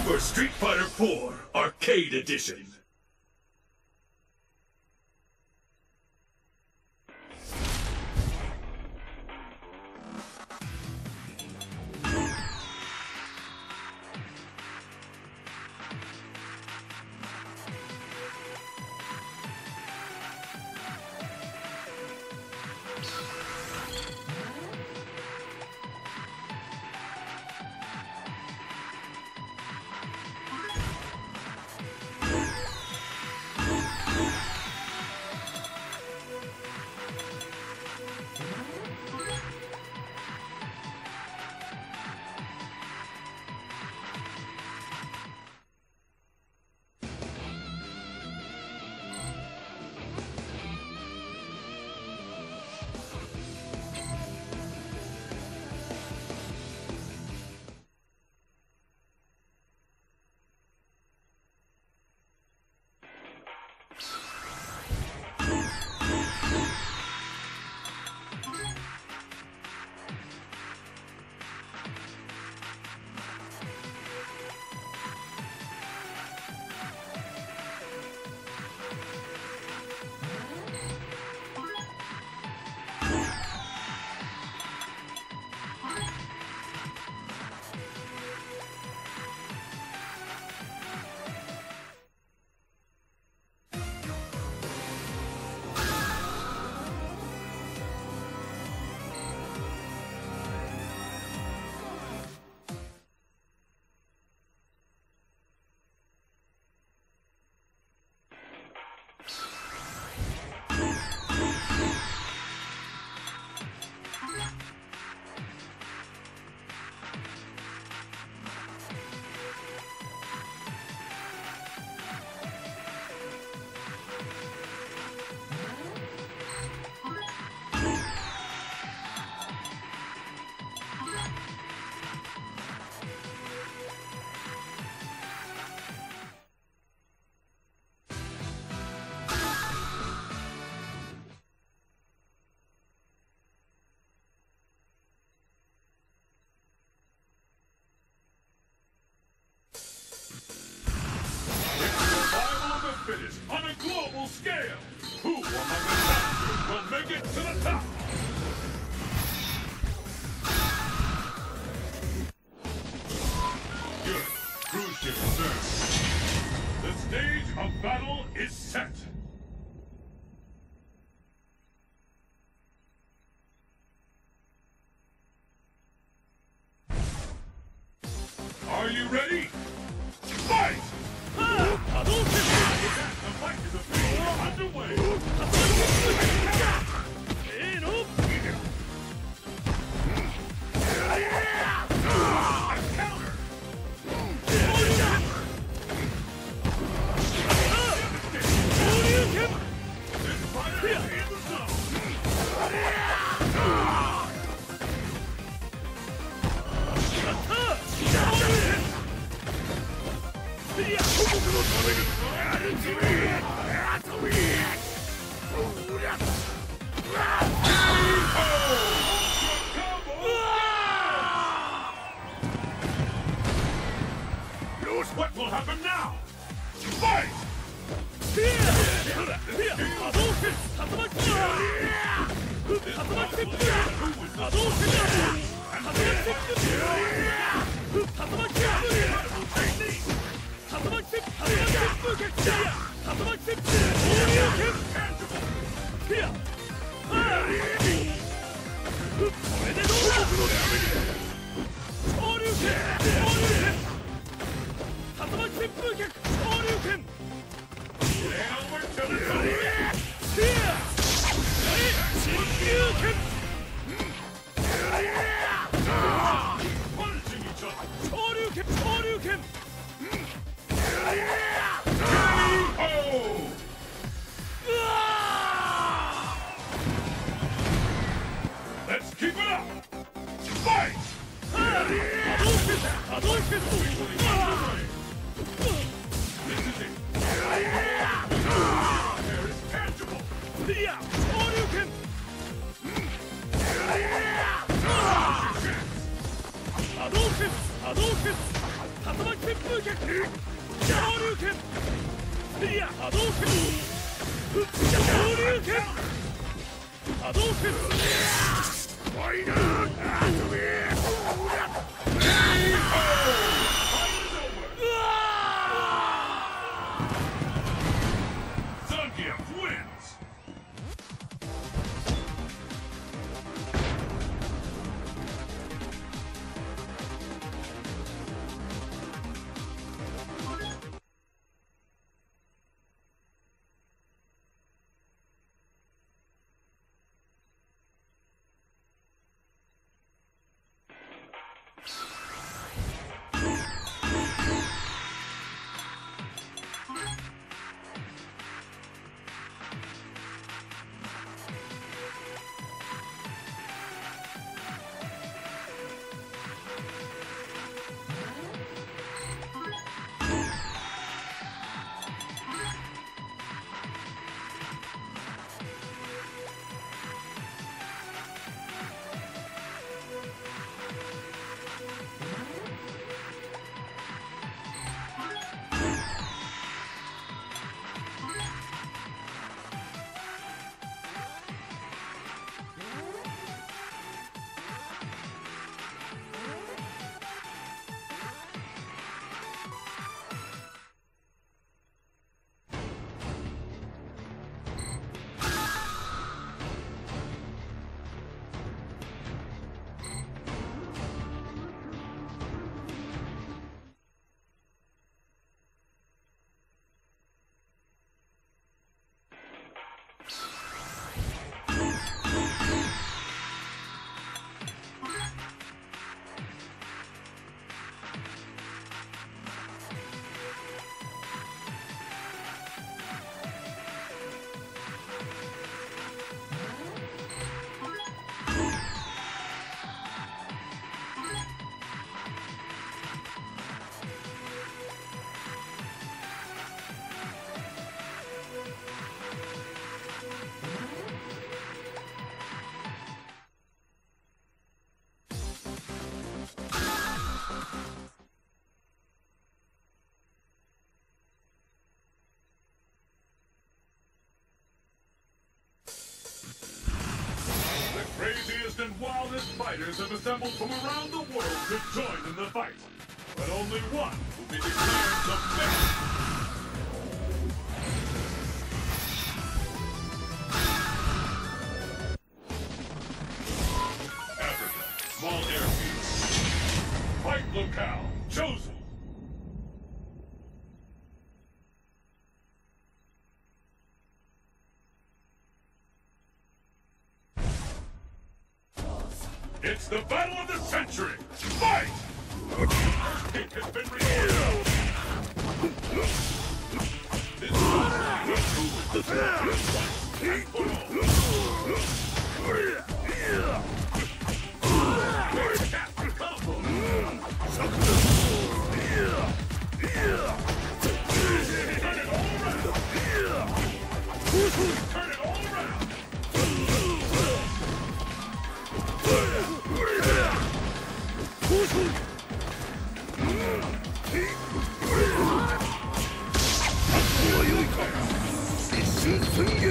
Super Street Fighter 4 Arcade Edition. Finish on a global scale. Who among the masters will make it to the top? Good. Cruise ship served. The stage of battle is set. Are you ready? Fight! The fight is officially underway! A counter! This fighter is in the zone! What will happen now? Fight! Let's keep it up! Fight! This is it! There is tangible! 旋風脚昇竜拳スリア波動拳昇竜拳波動拳ファイナルアトミーZangief wins! Craziest and wildest fighters have assembled from around the world to join in the fight. But only one will be declared the best. Africa, small airfield. Fight locale chosen. It's the battle of the century! Fight! First kick has been recorded. This is Captain Combo! Turn it all around! Turn it all around! Ladies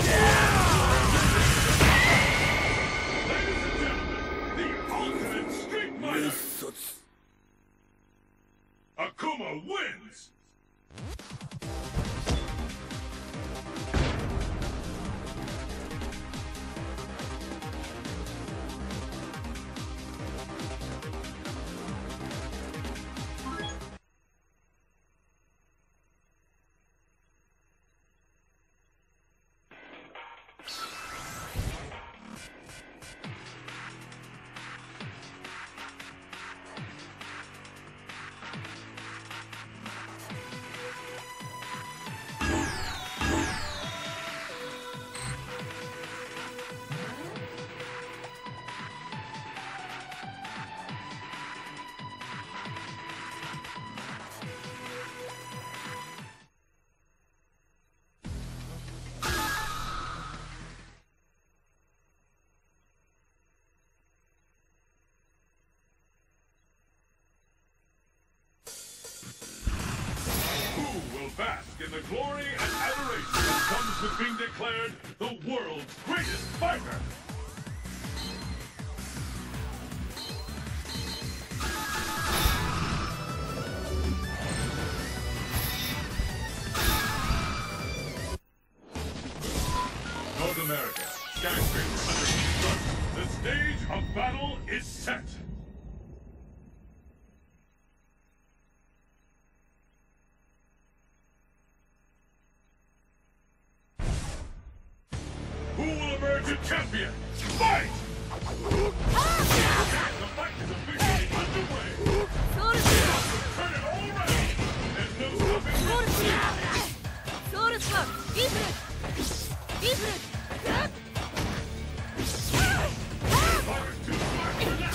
and gentlemen, the ultimate street fighter! Akuma wins! bask in the glory and adoration that comes with being declared the world's greatest fighter. North America, skyscraper under construction. The stage of battle is set. Who will emerge a champion? Fight! The fight is officially underway. Turn it all around. There's no stopping Fire to fire to that.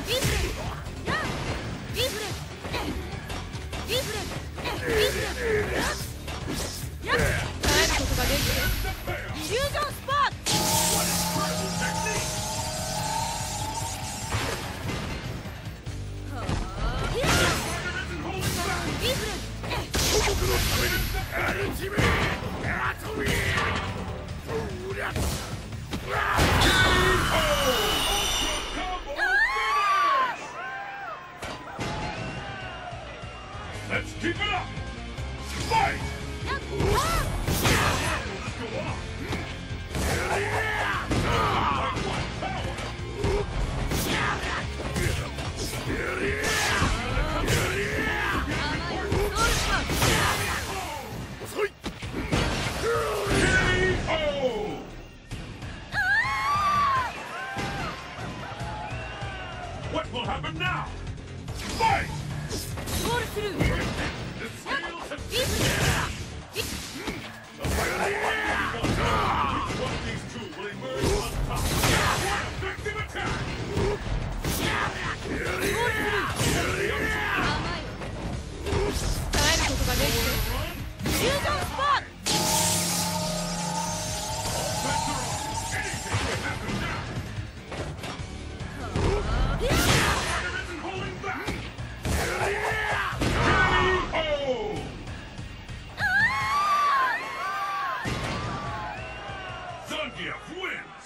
Let's keep it up! Fight! Let's go on! What will happen now? Fight! The scales have the fight will Which one of these two will emerge on top? Effective attack! Anything can happen now! Isn't holding back! Zangief wins!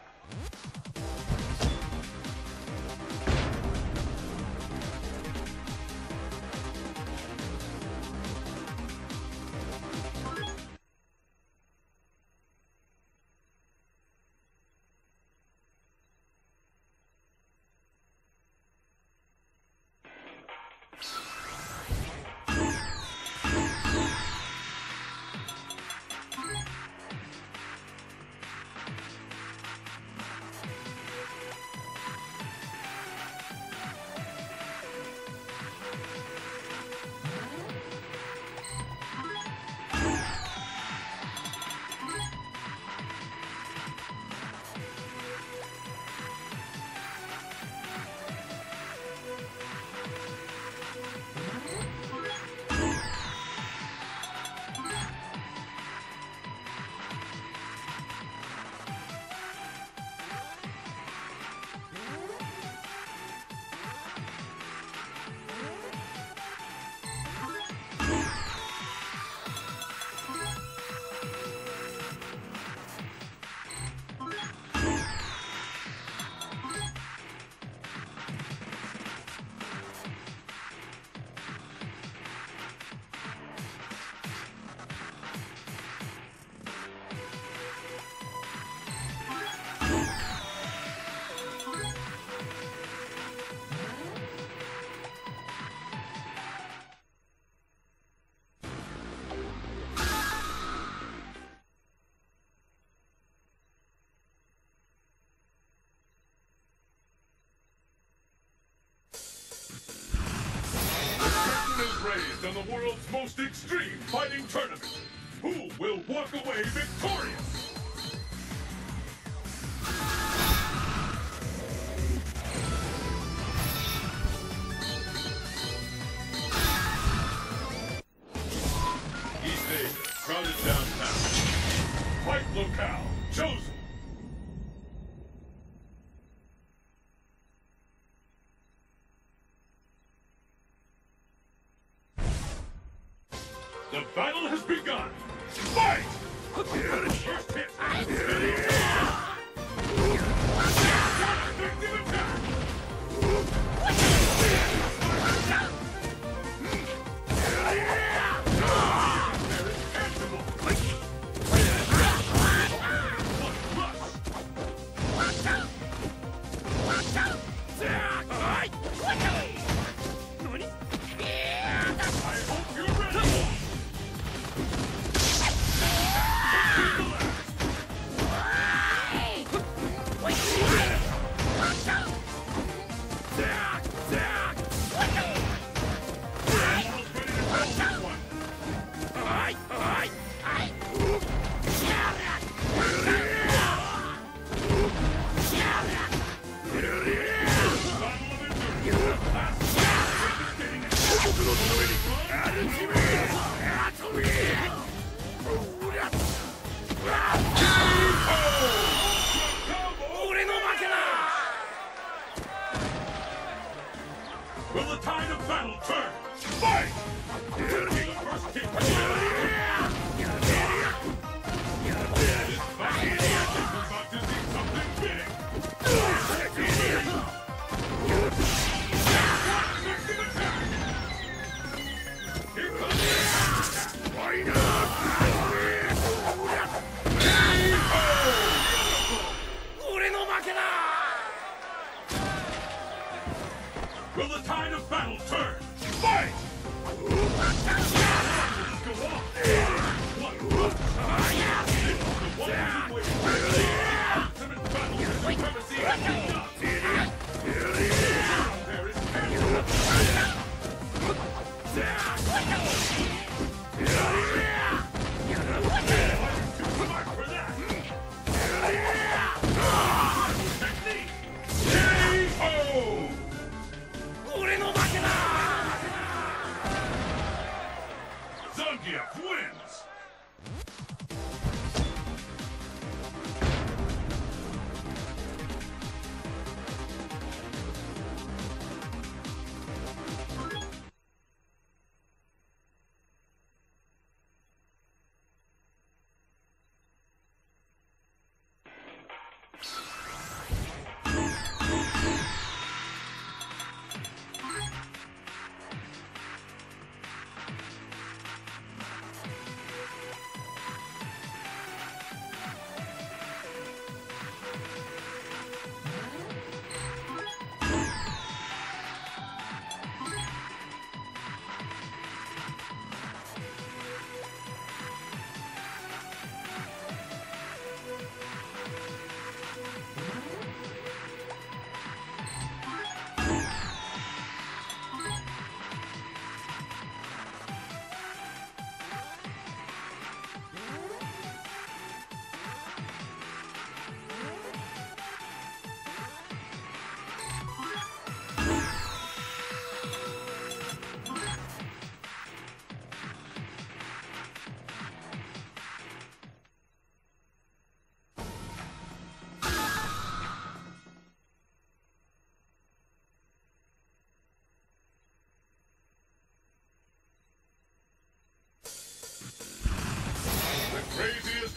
Raised on the world's most extreme fighting tournament. Who will walk away victorious? East Asia, crowded downtown. Fight locale chosen. The battle has begun!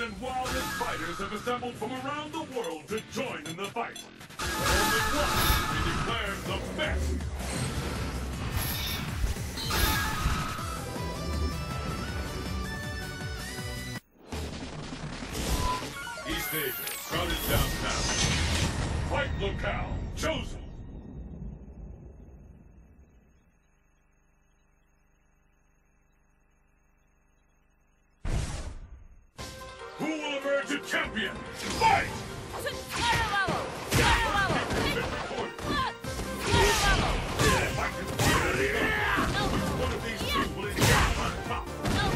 and wildest fighters have assembled from around the world to join in the fight. Only one will be declared the best. East Asia, crowded downtown. Fight locale chosen. Who will emerge a champion? Fight! One of these two will emerge on top.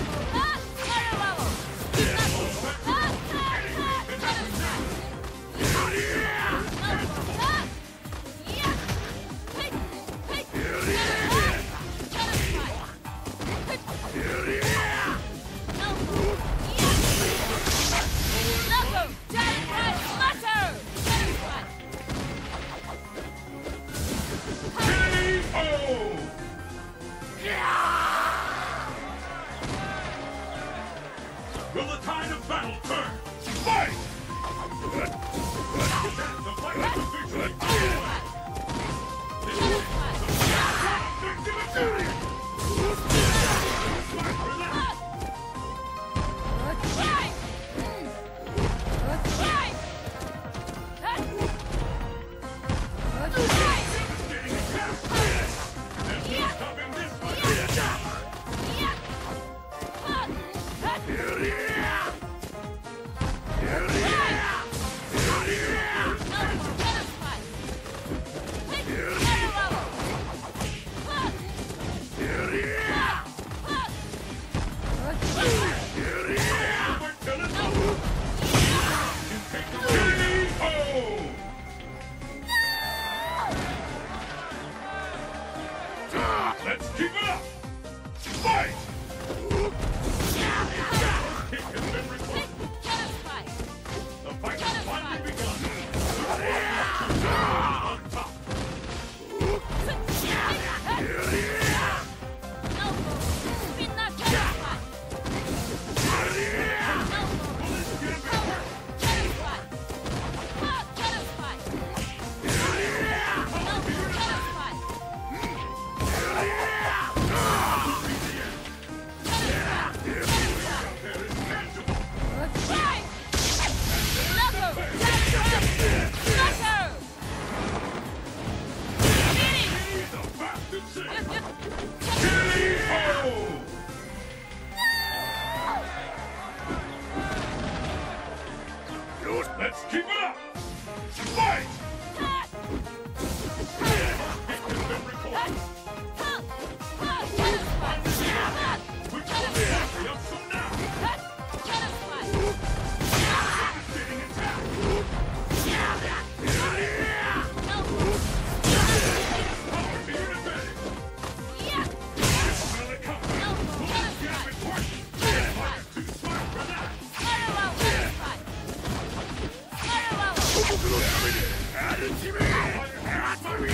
Will the tide of battle turn? Fight! The fight is officially over. This is the victory! Let's keep it up! Fight! It has been recorded. The fight has finally begun. On top. Let's keep it up! Fight! It has been recorded. Which one is happy up so now? Devastating attack! Power to your advantage! Will it come back? Will this be important? Too smart for that! Add it to me!